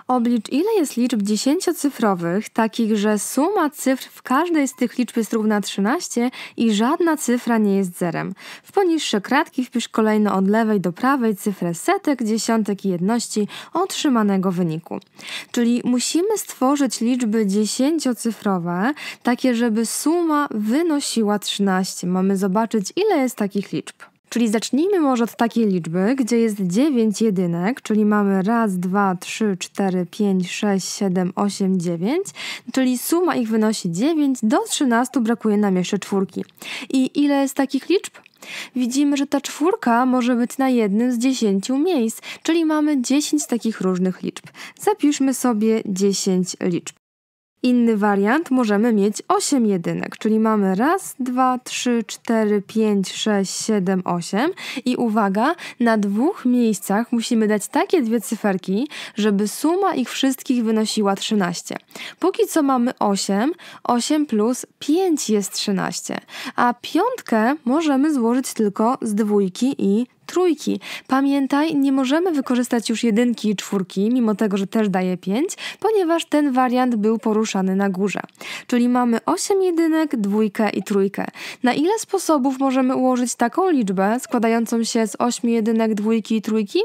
Oblicz, ile jest liczb 10-cyfrowych, takich, że suma cyfr w każdej z tych liczb jest równa 13 i żadna cyfra nie jest zerem. W poniższe kratki wpisz kolejno od lewej do prawej cyfrę setek, dziesiątek i jedności otrzymanego wyniku. Czyli musimy stworzyć liczby 10-cyfrowe, takie, żeby suma wynosiła 13. Mamy zobaczyć, ile jest takich liczb. Czyli zacznijmy może od takiej liczby, gdzie jest 9 jedynek, czyli mamy 1, 2, 3, 4, 5, 6, 7, 8, 9, czyli suma ich wynosi 9, do 13 brakuje nam jeszcze czwórki. I ile jest takich liczb? Widzimy, że ta czwórka może być na jednym z 10 miejsc, czyli mamy 10 takich różnych liczb. Zapiszmy sobie 10 liczb. Inny wariant, możemy mieć 8 jedynek, czyli mamy 1, 2, 3, 4, 5, 6, 7, 8 i uwaga, na 2 miejscach musimy dać takie dwie cyferki, żeby suma ich wszystkich wynosiła 13. Póki co mamy 8, 8 plus 5 jest 13, a piątkę możemy złożyć tylko z dwójki i trójki. Pamiętaj, nie możemy wykorzystać już jedynki i czwórki, mimo tego, że też daje 5, ponieważ ten wariant był poruszany na górze. Czyli mamy 8 jedynek, dwójkę i trójkę. Na ile sposobów możemy ułożyć taką liczbę składającą się z 8 jedynek, dwójki i trójki?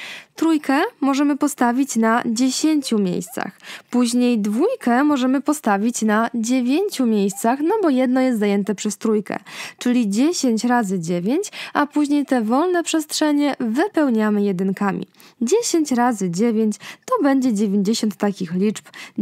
Trójkę możemy postawić na 10 miejscach. Później dwójkę możemy postawić na 9 miejscach, no bo jedno jest zajęte przez trójkę. Czyli 10 razy 9, a później te wolne przestrzenie wypełniamy jedynkami. 10 razy 9 to będzie 90 takich liczb,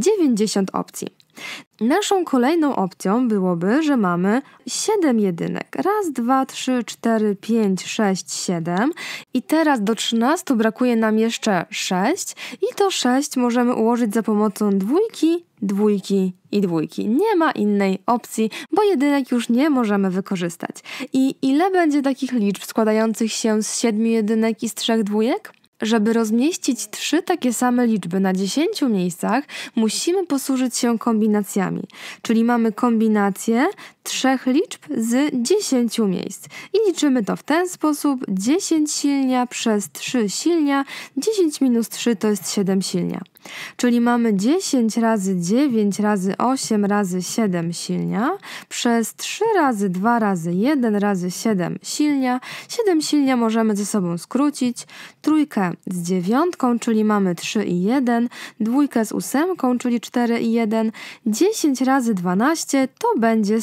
90 opcji. Naszą kolejną opcją byłoby, że mamy 7 jedynek. 1, 2, 3, 4, 5, 6, 7 i teraz do 13 brakuje nam jeszcze 6 i to 6 możemy ułożyć za pomocą dwójki, dwójki i dwójki. Nie ma innej opcji, bo jedynek już nie możemy wykorzystać. I ile będzie takich liczb składających się z 7 jedynek i z 3 dwójek? Żeby rozmieścić 3 takie same liczby na 10 miejscach, musimy posłużyć się kombinacjami. Czyli mamy kombinację 3 liczb z 10 miejsc. I liczymy to w ten sposób. 10 silnia przez 3 silnia. 10 minus 3 to jest 7 silnia. Czyli mamy 10 razy 9 razy 8 razy 7 silnia przez 3 razy 2 razy 1 razy 7 silnia. 7 silnia możemy ze sobą skrócić. Trójkę z 9, czyli mamy 3 i 1. Dwójkę z 8, czyli 4 i 1. 10 razy 12 to będzie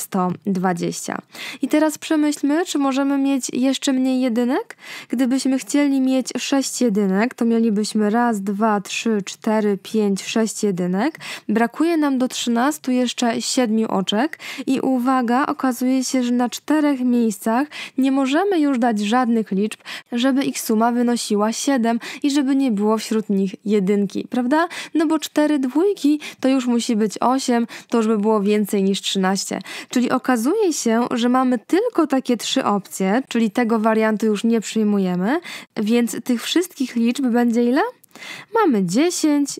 120. I teraz przemyślmy, czy możemy mieć jeszcze mniej jedynek? Gdybyśmy chcieli mieć 6 jedynek, to mielibyśmy 1, 2, 3, 4, 5, 6 jedynek. Brakuje nam do 13 jeszcze 7 oczek i uwaga, okazuje się, że na 4 miejscach nie możemy już dać żadnych liczb, żeby ich suma wynosiła 7 i żeby nie było wśród nich jedynki, prawda? No bo 4 dwójki to już musi być 8, to już by było więcej niż 13. Czyli okazuje się, że mamy tylko takie 3 opcje, czyli tego wariantu już nie przyjmujemy, więc tych wszystkich liczb będzie ile? Mamy 10,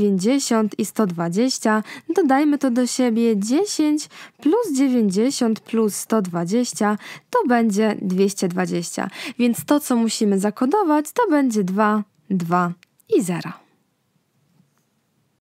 90 i 120. Dodajmy to do siebie. 10 plus 90 plus 120 to będzie 220. Więc to, co musimy zakodować, to będzie 2, 2 i 0.